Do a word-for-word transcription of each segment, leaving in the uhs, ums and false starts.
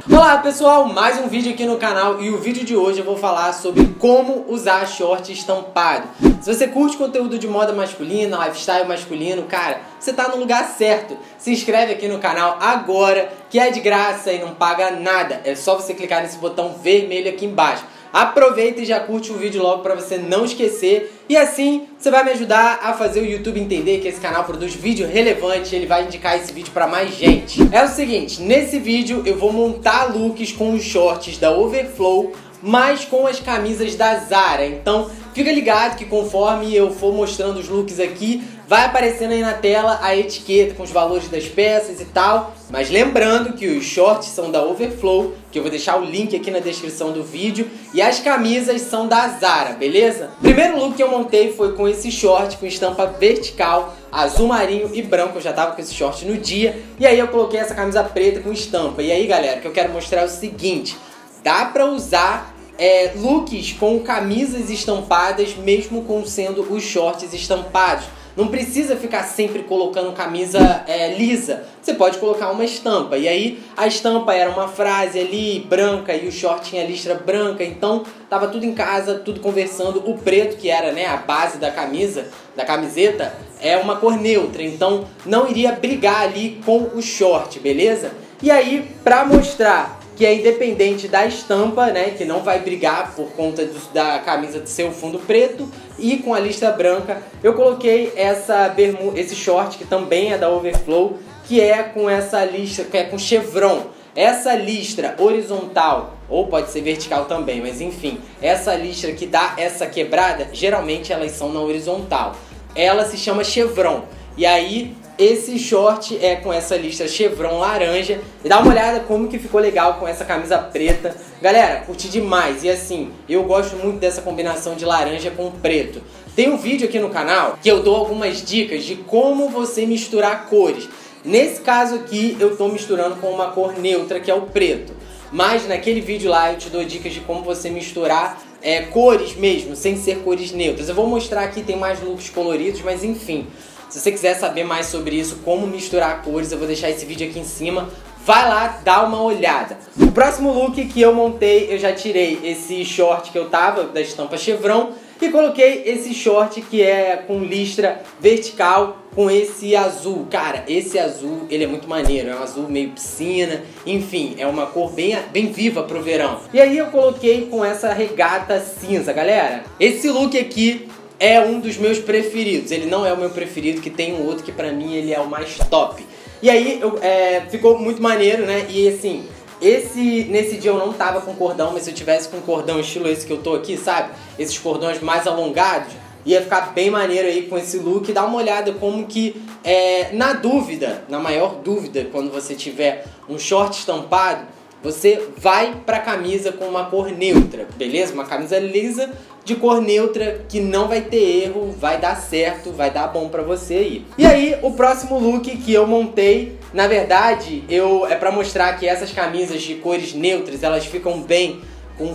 Olá pessoal, mais um vídeo aqui no canal e o vídeo de hoje eu vou falar sobre como usar short estampado. Se você curte conteúdo de moda masculina, lifestyle masculino, cara, você tá no lugar certo. Se inscreve aqui no canal agora, que é de graça e não paga nada. É só você clicar nesse botão vermelho aqui embaixo. Aproveita e já curte o vídeo logo para você não esquecer. E assim você vai me ajudar a fazer o YouTube entender que esse canal produz vídeo relevante. Ele vai indicar esse vídeo para mais gente. É o seguinte, nesse vídeo eu vou montar looks com os shorts da Overflow, mas com as camisas da Zara. Então fica ligado que conforme eu for mostrando os looks aqui, vai aparecendo aí na tela a etiqueta com os valores das peças e tal. Mas lembrando que os shorts são da Overflow, que eu vou deixar o link aqui na descrição do vídeo, e as camisas são da Zara, beleza? O primeiro look que eu montei foi com esse short com estampa vertical, azul marinho e branco. Eu já tava com esse short no dia, e aí eu coloquei essa camisa preta com estampa. E aí galera, o que eu quero mostrar é o seguinte: dá pra usar é, looks com camisas estampadas mesmo com sendo os shorts estampados. Não precisa ficar sempre colocando camisa é, lisa. Você pode colocar uma estampa. E aí a estampa era uma frase ali branca e o short tinha listra branca. Então tava tudo em casa, tudo conversando. O preto, que era, né, a base da camisa, da camiseta, é uma cor neutra. Então não iria brigar ali com o short, beleza? E aí, pra mostrar que é independente da estampa, né, que não vai brigar por conta do, da camisa de ser o fundo preto e com a listra branca, eu coloquei essa bermuda, esse short que também é da Overflow, que é com essa listra, que é com chevron. Essa listra horizontal, ou pode ser vertical também, mas enfim, essa listra que dá essa quebrada, geralmente elas são na horizontal. Ela se chama chevron. E aí esse short é com essa listra chevron laranja. E dá uma olhada como que ficou legal com essa camisa preta. Galera, curti demais. E assim, eu gosto muito dessa combinação de laranja com preto. Tem um vídeo aqui no canal que eu dou algumas dicas de como você misturar cores. Nesse caso aqui eu tô misturando com uma cor neutra, que é o preto. Mas naquele vídeo lá eu te dou dicas de como você misturar é, cores mesmo, sem ser cores neutras. Eu vou mostrar aqui, tem mais looks coloridos, mas enfim. Se você quiser saber mais sobre isso, como misturar cores, eu vou deixar esse vídeo aqui em cima. Vai lá, dá uma olhada. O próximo look que eu montei, eu já tirei esse short que eu tava, da estampa chevron, e coloquei esse short que é com listra vertical, com esse azul. Cara, esse azul, ele é muito maneiro, é um azul meio piscina, enfim, é uma cor bem, bem viva pro verão. E aí eu coloquei com essa regata cinza, galera. Esse look aqui é um dos meus preferidos. Ele não é o meu preferido, que tem um outro que pra mim ele é o mais top. E aí eu, é, ficou muito maneiro, né? E assim, esse, nesse dia eu não tava com cordão, mas se eu tivesse com cordão estilo esse que eu tô aqui, sabe? Esses cordões mais alongados, ia ficar bem maneiro aí com esse look. Dá uma olhada como que, é, na dúvida, na maior dúvida, quando você tiver um short estampado, você vai pra camisa com uma cor neutra, beleza? Uma camisa lisa de cor neutra que não vai ter erro, vai dar certo, vai dar bom pra você aí. E aí, o próximo look que eu montei, na verdade, eu, é pra mostrar que essas camisas de cores neutras, elas ficam bem com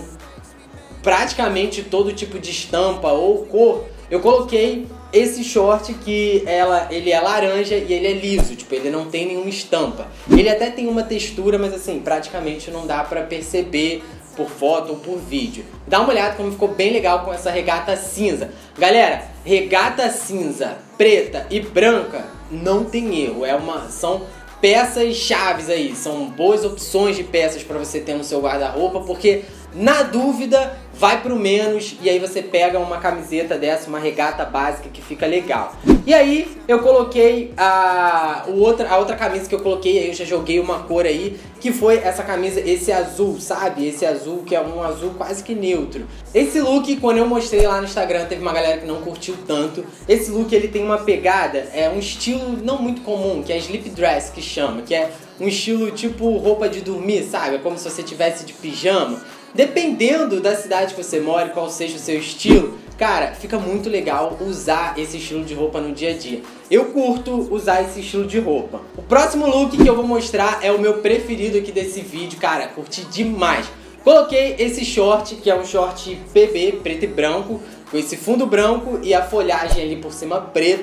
praticamente todo tipo de estampa ou cor. Eu coloquei esse short que ela, ele é laranja e ele é liso, tipo, ele não tem nenhuma estampa. Ele até tem uma textura, mas assim, praticamente não dá pra perceber por foto ou por vídeo. Dá uma olhada como ficou bem legal com essa regata cinza. Galera, regata cinza, preta e branca, não tem erro. É uma, são peças chaves aí, são boas opções de peças pra você ter no seu guarda-roupa, porque na dúvida, vai pro menos e aí você pega uma camiseta dessa, uma regata básica que fica legal. E aí eu coloquei a, o outra, a outra camisa que eu coloquei, aí eu já joguei uma cor aí, que foi essa camisa, esse azul, sabe? Esse azul que é um azul quase que neutro. Esse look, quando eu mostrei lá no Instagram, teve uma galera que não curtiu tanto. Esse look, ele tem uma pegada, é um estilo não muito comum, que é sleep dress que chama, que é um estilo tipo roupa de dormir, sabe? É como se você tivesse de pijama. Dependendo da cidade que você mora, qual seja o seu estilo, cara, fica muito legal usar esse estilo de roupa no dia a dia. Eu curto usar esse estilo de roupa. O próximo look que eu vou mostrar é o meu preferido aqui desse vídeo, cara, curti demais. Coloquei esse short, que é um short P B, preto e branco, com esse fundo branco e a folhagem ali por cima preta.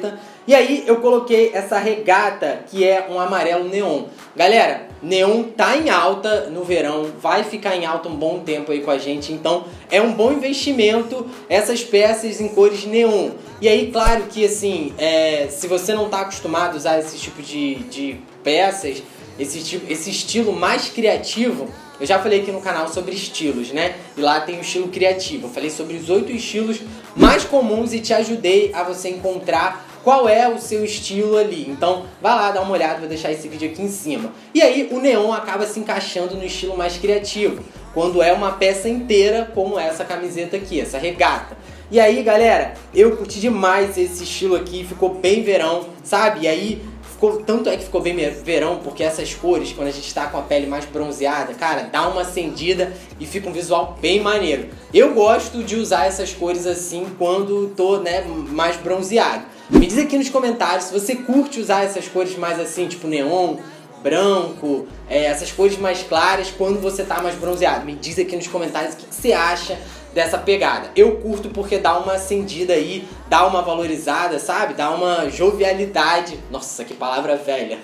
E aí eu coloquei essa regata que é um amarelo neon. Galera, neon tá em alta no verão, vai ficar em alta um bom tempo aí com a gente, então é um bom investimento essas peças em cores neon. E aí, claro que assim, é, se você não tá acostumado a usar esse tipo de, de peças, esse, tipo, esse estilo mais criativo, eu já falei aqui no canal sobre estilos, né? E lá tem o estilo criativo. Eu falei sobre os oito estilos mais comuns e te ajudei a você encontrar qual é o seu estilo ali. Então vai lá, dá uma olhada, vou deixar esse vídeo aqui em cima. E aí o neon acaba se encaixando no estilo mais criativo, quando é uma peça inteira como essa camiseta aqui, essa regata. E aí, galera, eu curti demais esse estilo aqui, ficou bem verão, sabe? E aí ficou, tanto é que ficou bem verão, porque essas cores, quando a gente tá com a pele mais bronzeada, cara, dá uma acendida e fica um visual bem maneiro. Eu gosto de usar essas cores assim quando tô, né, mais bronzeado. Me diz aqui nos comentários se você curte usar essas cores mais assim, tipo neon, branco, é, essas cores mais claras quando você tá mais bronzeado. Me diz aqui nos comentários o que, que você acha dessa pegada. Eu curto porque dá uma acendida aí, dá uma valorizada, sabe? Dá uma jovialidade. Nossa, que palavra velha.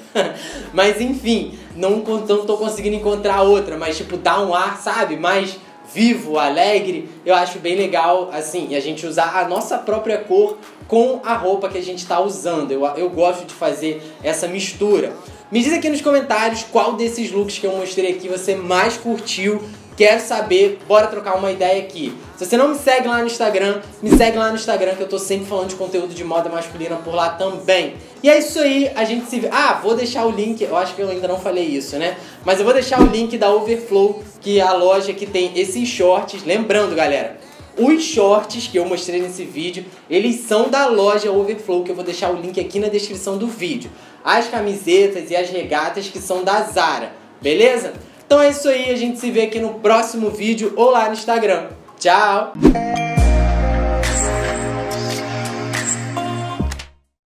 Mas enfim, não, não tô conseguindo encontrar outra, mas tipo, dá um ar, sabe? Mais vivo, alegre. Eu acho bem legal, assim, e a gente usar a nossa própria cor com a roupa que a gente tá usando. Eu, eu gosto de fazer essa mistura. Me diz aqui nos comentários qual desses looks que eu mostrei aqui você mais curtiu. Quero saber, bora trocar uma ideia aqui. Se você não me segue lá no Instagram, me segue lá no Instagram que eu tô sempre falando de conteúdo de moda masculina por lá também. E é isso aí, a gente se vê. Ah, vou deixar o link, eu acho que eu ainda não falei isso, né? Mas eu vou deixar o link da Overflow, que é a loja que tem esses shorts. Lembrando, galera, os shorts que eu mostrei nesse vídeo, eles são da loja Overflow, que eu vou deixar o link aqui na descrição do vídeo. As camisetas e as regatas que são da Zara, beleza? Então é isso aí, a gente se vê aqui no próximo vídeo ou lá no Instagram. Tchau!